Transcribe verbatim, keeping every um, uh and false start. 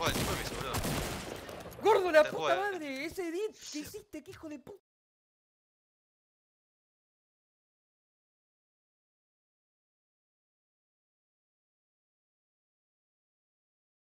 juego del permiso, boludo. ¡Gordo, la Te puta juego. madre! Ese edit que hiciste, que hijo de puta.